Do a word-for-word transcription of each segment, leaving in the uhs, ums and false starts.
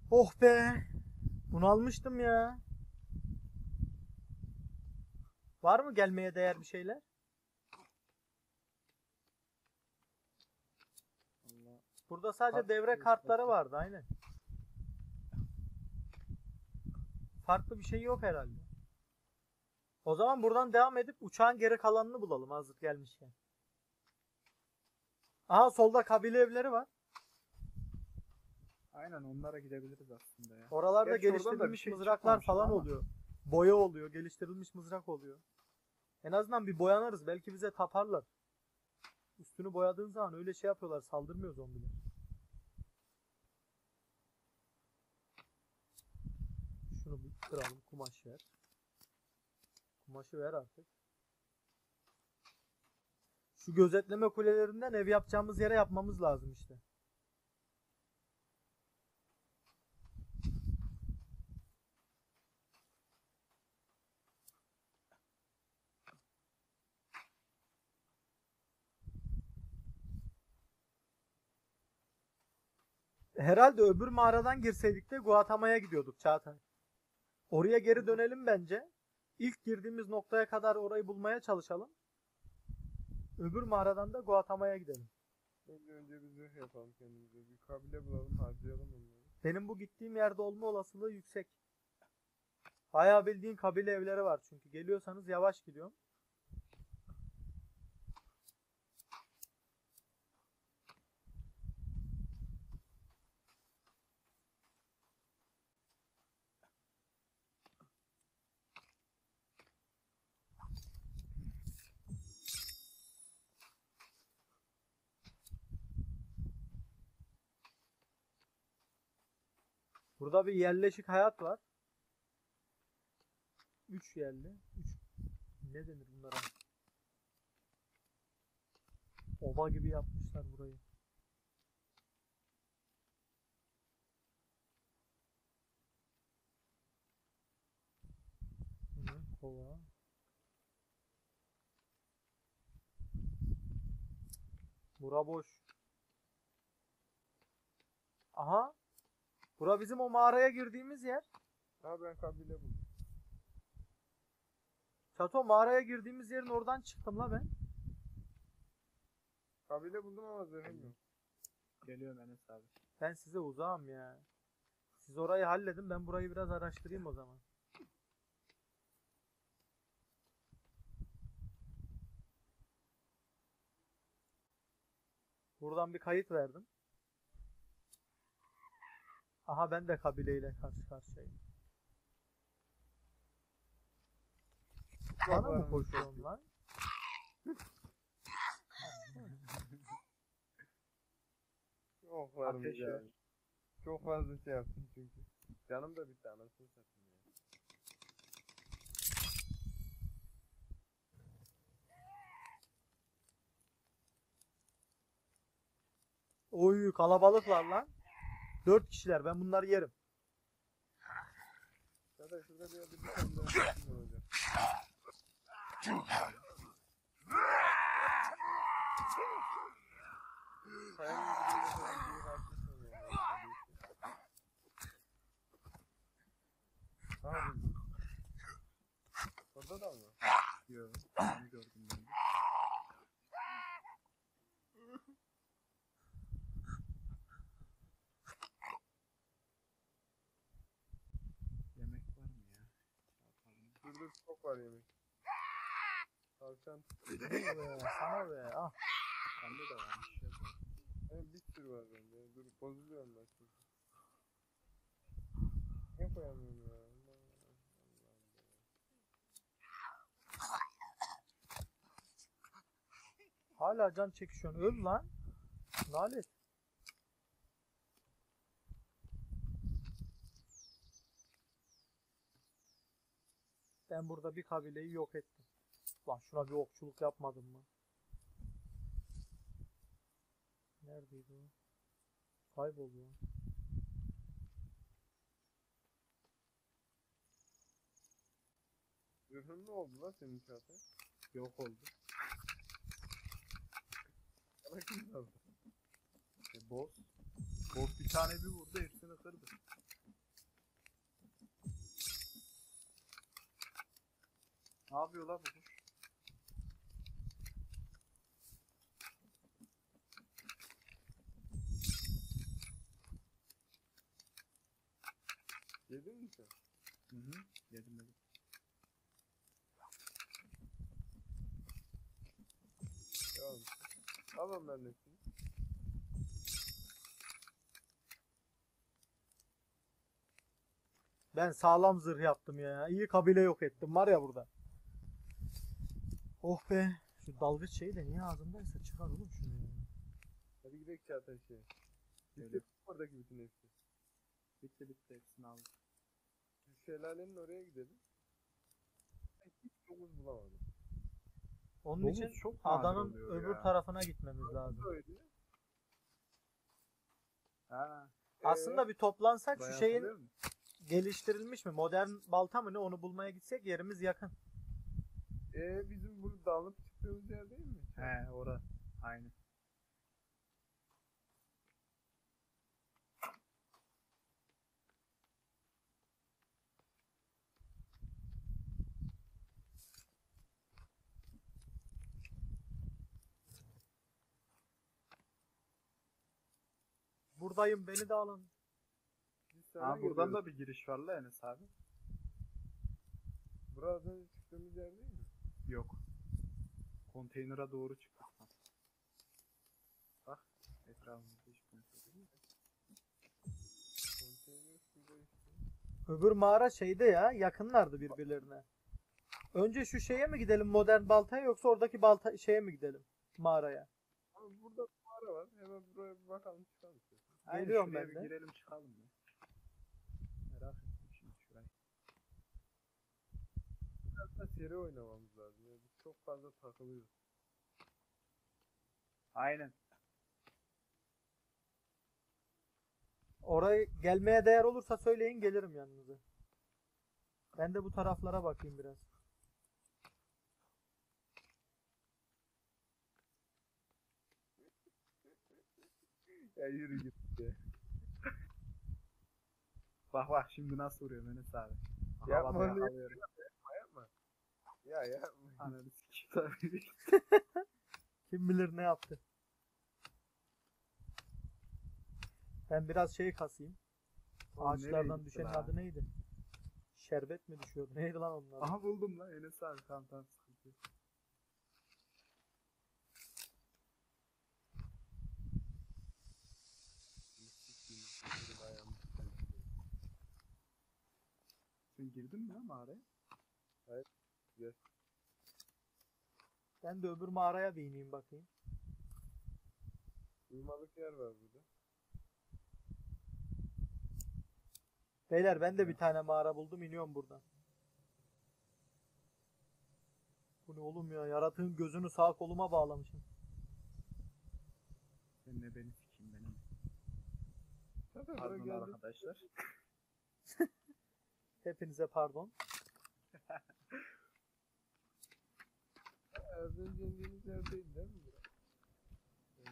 Oh be. Bunalmıştım ya. Var mı gelmeye değer bir şeyler? Allah. Burada sadece Kart devre yok, kartları kart. vardı aynen. Farklı bir şey yok herhalde. O zaman buradan devam edip uçağın geri kalanını bulalım hazır gelmişken. Aha solda kabile evleri var. Aynen onlara gidebiliriz aslında ya. Oralarda Gerçi oradan da bir geliştirilmiş şey mızraklar çıkmamıştı falan ama. oluyor. Boya oluyor, geliştirilmiş mızrak oluyor. En azından bir boyanırız. Belki bize taparlar. Üstünü boyadığın zaman öyle şey yapıyorlar. Saldırmıyor zombiler. Şunu bir kıralım. Kumaş ver. Kumaşı ver artık. Şu gözetleme kulelerinden ev yapacağımız yere yapmamız lazım işte. Herhalde öbür mağaradan girseydik de Guatema'ya gidiyorduk Çağatay. Oraya geri dönelim bence. İlk girdiğimiz noktaya kadar orayı bulmaya çalışalım. Öbür mağaradan da Guatema'ya gidelim. Önce önce bir zırh yapalım kendimize. Bir kabile bulalım, harcayalım onları. Benim bu gittiğim yerde olma olasılığı yüksek. Bayağı bildiğin kabile evleri var çünkü. Geliyorsanız yavaş gidiyorum. Burada bir yerleşik hayat var. Üç yerli. Üç. Ne denir bunlara? Oba gibi yapmışlar burayı. Hı, kova. Bura boş. Aha. Bura bizim o mağaraya girdiğimiz yer. Ha ben kabile buldum. Çato mağaraya girdiğimiz yerin oradan çıktım la ben. Kabile buldum ama zırhım yok. Geliyorum Enes abi. Ben size uzağım ya. Siz orayı halledin, ben burayı biraz araştırayım o zaman. Buradan bir kayıt verdim. Aha ben de kabileyle karşı karşıyayım. Bana mı koşuyorsun lan? Çok varım Ateş ya. ver. Çok fazla şey yaptım çünkü. Canım da bir tane anasını satayım ya. Oy kalabalıklar lan. Dört kişiler, ben bunları yerim. Ya da şurada bir yerde bir tane daha satayım olacak. Kayanın dibinde falan bir yer atmışsın ya. Ha buldum. Orada da mı? Yok. Onu gördüm ben de. Yemek var mı ya? Yapalım. Şurada çok var yemek. Tavşan. Be, sana be. Ah. Bende de varmış. Ya. Hem bir sürü var bende. Dur bozuluyorum ben çünkü. Niye koyamıyorum ya? Allah Hala can çekişiyorsun. Öl lan. Lanet. Ben burada bir kabileyi yok ettim. Lan şuna bir okçuluk yapmadım mı? Neredeydi o? Kayboldu lan. Zırhın ne oldu lan senin Çağatay? Yok oldu. Bana kim aldı? E, boss. Boss bir tane bir vurdu hepsini kırdı. yapıyor la bu kuş? Yedin mi sen? Hı hı. Yedim yedim. Tamam. Alın ben hepsini. Ben sağlam zırh yaptım ya. İyi kabile yok ettim var ya burada. Oh be. Şu dalgıç şeyi de niye ağzımdaysa çıkar oğlum şunu ya. Hadi gidelim Çağatay şey. Öyle. Bitti oradaki bütün hepsi. Bitti bitti hepsini aldım. Şu şelalenin oraya gidelim. Ben hiç domuz bulamadım. Onun Domuz için çok nadir adanın oluyor öbür ya. tarafına gitmemiz lazım. Öyle. Ha. Aslında bir toplansak şu Bayağı şeyin atılıyor mu? geliştirilmiş mi? Modern balta mı ne? Onu bulmaya gitsek yerimiz yakın. Ee, bizim burada dağılıp çıktığımız yer değil mi? He ora. Aynı. Buradayım beni de alın. Biz sana Ha buradan geliyoruz. da bir giriş var la Enes abi. Buradan çıktığımız yer değil mi? Yok. Konteynere doğru çıktık. Ha. Bak etrafımızda hiç kimse değil mi? Konteyner şurada işte. Öbür mağara şeyde ya, yakınlardı birbirlerine. Önce şu şeye mi gidelim, modern baltaya, yoksa oradaki balta şeye mi gidelim, mağaraya? Ama burada bir mağara var. Hemen buraya bir bakalım çıkalım. Aynen, Geliyorum şuraya ben bir de. girelim çıkalım ya. Merak ettim şimdi şurayı. Biraz da seri oynamamız lazım. Yani biz çok fazla takılıyoruz. Aynen. Oraya gelmeye değer olursa söyleyin, gelirim yanınıza. Ben de bu taraflara bakayım biraz. Ya yürü git ya. Bak bak şimdi nasıl vuruyor Enes abi. Yapma Havada onu. yakalıyorum. Yapma. Ya yapma. Ananı sikeyim tabii. Kim bilir ne yaptı. Ben biraz şeyi kasayım. Oğlum nereye Ağaçlardan gitti düşenin la? adı neydi? Şerbet mi düşüyordu? Neydi lan onlar? Aha buldum lan Enes abi. Tamam tamam sıkıntı yok. Sen girdin mi ya mağaraya? Ben de öbür mağaraya bir ineyim bakayım. Uyumalık yer var burada. Beyler ben de bir tane mağara buldum, iniyorum buradan. Bu ne oğlum ya? Yaratığın gözünü sağ koluma bağlamışım. Sen ne beni sikeyim benim. Tabii buraya Pardon geldik. arkadaşlar. Hepinize pardon. Az önce indiğimiz yer değil değil mi bura? Ee,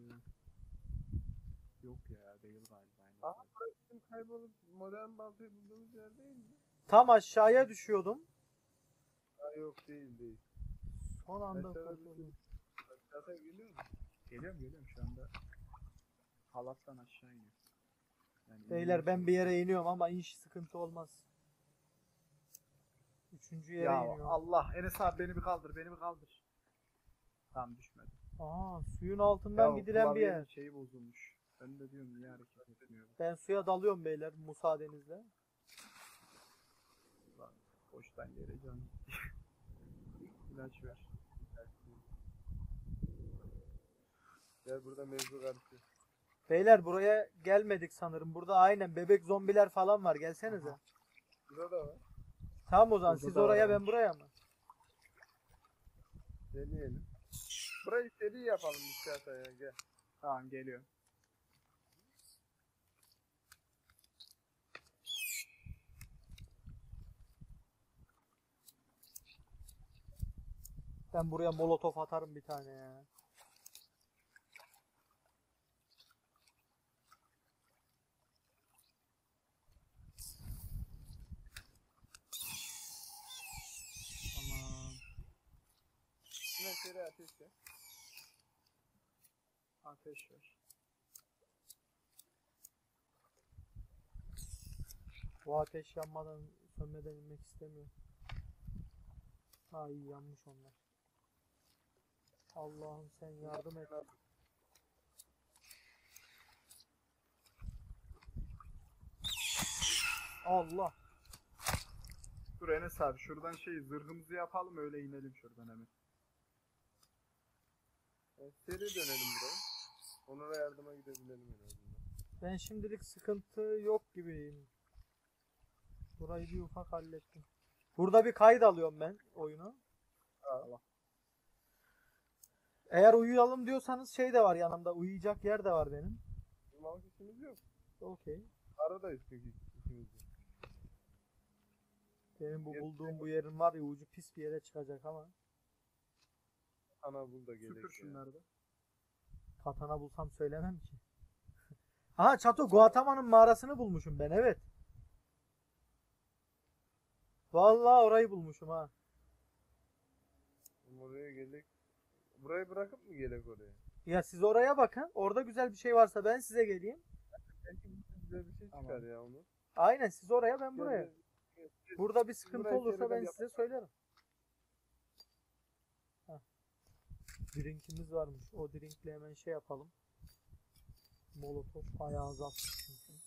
yok ya değil galiba. Enes Aha abi. burası bizim kaybolup modern baltayı bulduğumuz yer değil mi? Tam aşağıya düşüyordum. Ha yok değil değil. Son anda Aşağıda kurtuldum. Zaten geliyor mu? Geliyorum geliyorum şu anda. Halattan aşağı iniyor. Yani Beyler ben bir yere iniyorum ama inş sıkıntı olmaz. Üçüncü yere Ya iniyorum. Allah Enes abi beni bir kaldır beni bir kaldır. Tamam düşmedi. Aha, suyun altından Ya, gidilen bir klavyenin yer. şeyi bozulmuş. Ben de diyorum niye hareket etmiyor. Ben suya dalıyorum beyler, müsaadenizle. Lan boştan yere can. İlaç ver. Gel burada mevzu karışıyor. Beyler buraya gelmedik sanırım. Burada aynen bebek zombiler falan var. Gelsenize. Aha. Burada da var. Tamam o zaman Burada siz da oraya, ben varmış. buraya mı? Deneyelim. Burayı seri yapalım biz Çağatay ya gel. Tamam geliyor. Ben buraya molotof atarım bir tane ya. Tamam. seri ateş ya. Ateş ver. Bu ateş yanmadan sönmeden inmek istemiyorum. Ha iyi yanmış onlar. Allah'ım sen yardım et. Allah. Dur Enes abi şuradan şey zırhımızı yapalım öyle inelim şuradan hemen. Yani seri dönelim buraya. Onur'a yardıma gidebilelim en azından. Ben şimdilik sıkıntı yok gibiyim. Burayı bir ufak hallettim. Burada bir kayıt alıyorum ben oyunu. Allah. Eğer uyuyalım diyorsanız şey de var yanımda. Uyuyacak yer de var benim. Uyumalık işimiz yok. Okey. Aradayız çünkü ikimiz de. Benim bu Yer- bulduğum bu yerin var ya ucu pis bir yere çıkacak ama. Ana bul da gerek Süpür ya. şunları da. Katana bulsam söylemem ki. Aha Çato Guatemala'nın mağarasını bulmuşum ben evet. Vallahi orayı bulmuşum ha. Oraya gelek. Burayı bırakıp mı gelek oraya? Ya siz oraya bakın. Orada güzel bir şey varsa ben size geleyim. Belki güzel bir şey Tamam. çıkar ya onu. Aynen siz oraya ben buraya. Gel, gel, gel. Burada bir sıkıntı burayı olursa seriden ben yap- size söylerim. Heh. Drinkimiz varmış. O drinkle hemen şey yapalım. Molotof bayağı azalttık çünkü.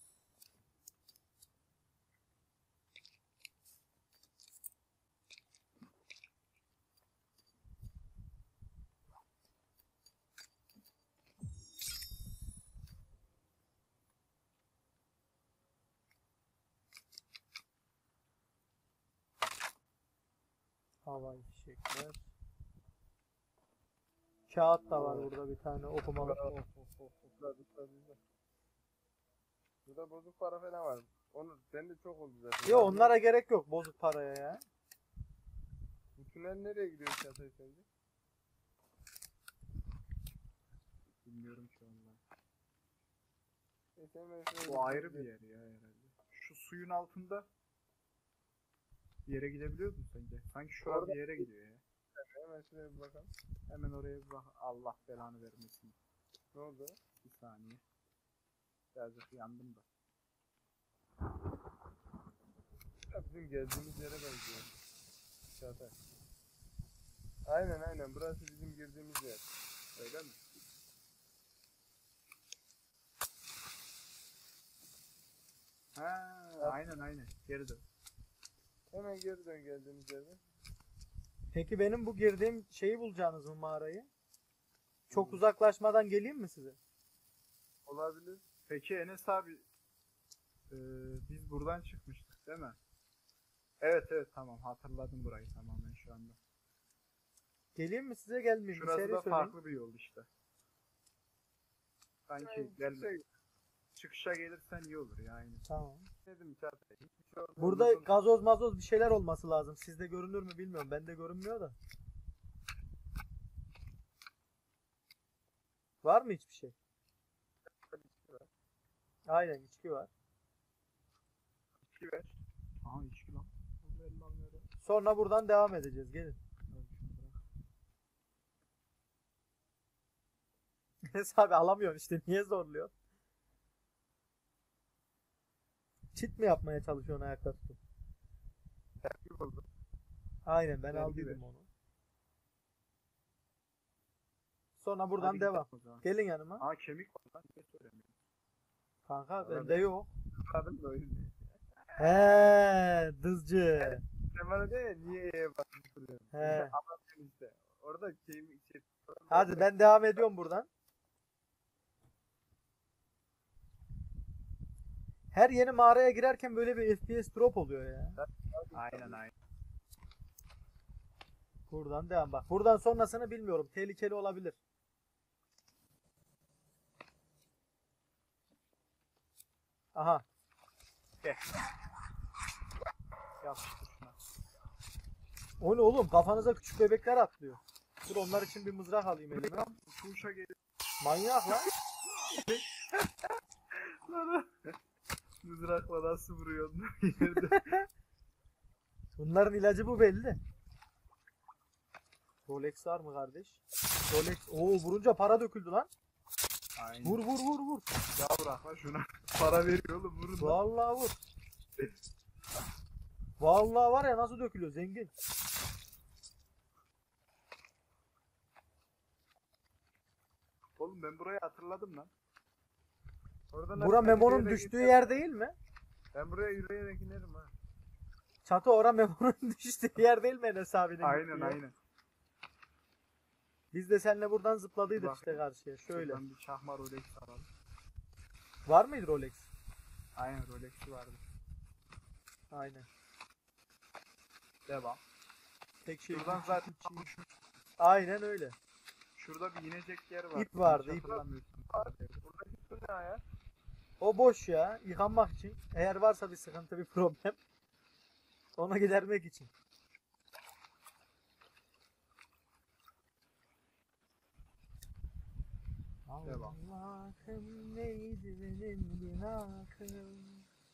Havai fişekler. Kağıt da var burada bir tane okumalı. Of, of, of, of. Dur, dur, dur, dur. Burada bozuk para falan var. Onu bende çok oldu zaten. Yo onlara gerek yok bozuk paraya ya. Bu tünel nereye gidiyor Çağatay sence? Bilmiyorum ki ondan. Neyse, hemen şuraya Bu ayrı gidelim. bir yer ya herhalde. Şu suyun altında bir yere gidebiliyor musun sence? Sanki şu an Orada- bir yere gidiyor ya. Hemen şuraya bir bakalım. Hemen oraya bir bak. Allah belanı vermesin. Ne oldu? Bir saniye. Birazcık yandım da. Ya bizim geldiğimiz yere benziyor. Çağatay. Aynen aynen burası bizim girdiğimiz yer. Öyle mi? Ha, aynen aynen. Geri dön. Hemen geri dön geldiğimiz yerden. Peki benim bu girdiğim şeyi bulacağınız mı mağarayı? Çok uzaklaşmadan geleyim mi size? Olabilir. Peki Enes abi e, biz buradan çıkmıştık değil mi? Evet evet tamam hatırladım burayı tamamen şu anda. Geleyim mi size gelmeyeyim mi? Şurası Seri da söyleyin. farklı bir yol işte. Sanki Yani gelme. şey, Çıkışa gelirsen iyi olur ya aynı. Tamam. dedim Çağatay. Hiçbir şey olmaz. Burada Unutun. gazoz mazoz bir şeyler olması lazım. Sizde görünür mü bilmiyorum. Bende görünmüyor da. Var mı hiçbir şey? Aynen içki var. İçki ver. Aha içki lan. Ver lan ver. Sonra buradan devam edeceğiz. Gelin. Al şunu bırak. Enes abi alamıyorsun işte. Niye zorluyor? Çit mi yapmaya çalışıyorsun ayakta tutup? Tertip oldu. Aynen ben Vergi aldıydım ver. onu. Sonra buradan Hadi gidelim devam. o zaman. Gelin yanıma. Aa kemik var lan. Niye söylemiyorsun? Kanka Arada- bende yok. Kadın da oyun. He, dızcı. Sen bana de ya niye E'ye basmış duruyorsun? He. Anlatın işte. Orada şeyim şey. Hadi ben devam ediyorum buradan. Her yeni mağaraya girerken böyle bir F P S drop oluyor ya. Aynen aynen. Buradan devam bak. Buradan sonrasını bilmiyorum. Tehlikeli olabilir. Aha. Yapıştır şuna. O ne oğlum? Kafanıza küçük bebekler atlıyor. Dur onlar için bir mızrak alayım elime. Tam kuşa gelir. Manyak lan. Mızrakla nasıl vuruyorsun yerde? Bunların ilacı bu belli. Rolex var mı kardeş? Rolex. Oo vurunca para döküldü lan. Aynen. Vur vur vur vur. Ya bırak lan şuna. Para veriyor oğlum vurun da. Vallahi vur. Vallahi var ya nasıl dökülüyor zengin. Oğlum ben burayı hatırladım lan. Oradan Bura aşağı Memo'nun yürüyerek düştüğü giderim. yer değil mi? Ben buraya yürüyerek inerim ha. Çatı ora Memo'nun düştüğü yer değil mi Enes abinin Aynen gittiği yer? aynen. Biz de seninle buradan zıpladıydık Bak. işte karşıya. Şöyle. Şuradan bir çakma Rolex alalım. Var mıydı Rolex? Aynen Rolex'i vardı. Aynen. Devam. Tek şey. Şuradan zaten tam şu- Aynen öyle. şurada bir inecek yer var. İp vardı, Hiç ip. hatırlamıyorsun. Buradaki su ne ya? O boş ya. Yıkanmak için. Eğer varsa bir sıkıntı, bir problem. Onu gidermek için. Devam. Allah'ım neydi benim günahım.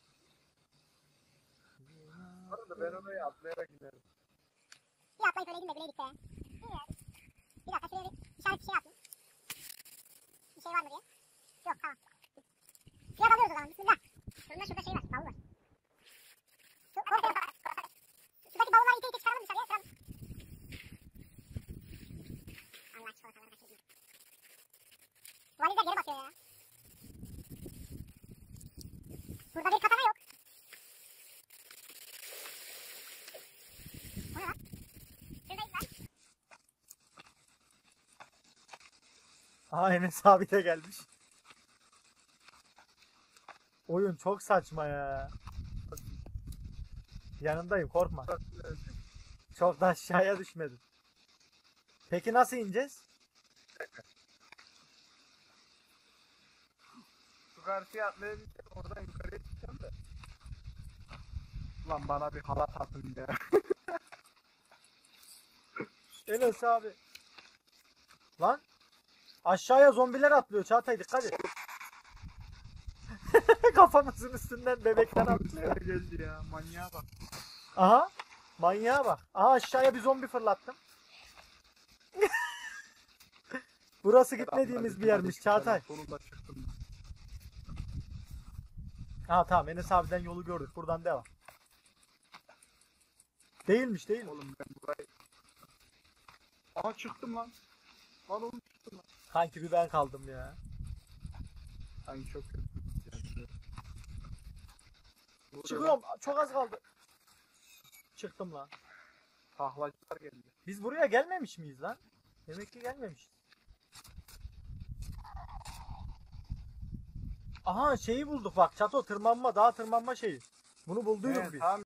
Bu arada ben oraya atlayarak inerim. Bir atlayıp öyle gitme, güneydik be. İyi ya. Bir dakika şuraya bir işaret bir şey yapayım. Bir şey var mı diye. Yok tamam. Suya dalıyoruz o zaman bismillah. Şurada şurada şey var, bavul var. Su, ortaya, sudaki bavulları ite ite çıkaralım dışarıya. Sıra... Allah çikolataları kaçırdım. Valizler geri basıyor ya. Burada bir katana yok. O ne lan? Şuradayız lan. Aa Enes abi de gelmiş. Oyun çok saçma ya. Yanındayım korkma. Çok da aşağıya düşmedim. Peki nasıl ineceğiz? Şu karşıya atlayabilsem oradan yukarıya çıkacağım da. Lan bana bir halat atın ya. Enes abi. Lan. Aşağıya zombiler atlıyor Çağatay dikkat et. Kafamızın üstünden bebekten atlıyor. Üstüne geldi ya. Manyağa bak. Aha. Manyağa bak. Aha aşağıya bir zombi fırlattım. Burası gitmediğimiz bir yermiş Çağatay. Sonunda çıktım. Ha tamam Enes abiden yolu gördük. Buradan devam. Değilmiş değil mi? Oğlum ben burayı... Aha çıktım lan. Lan oğlum çıktım lan. Kanki bir ben kaldım ya. Ay çok kötü. Çıkıyorum. Çok az kaldı. Çıktım lan. Tahlacılar geldi. Biz buraya gelmemiş miyiz lan? Demek ki gelmemişiz. Aha şeyi bulduk bak. Çato tırmanma, dağ tırmanma şeyi. Bunu bulduyduk Evet, biz. tamam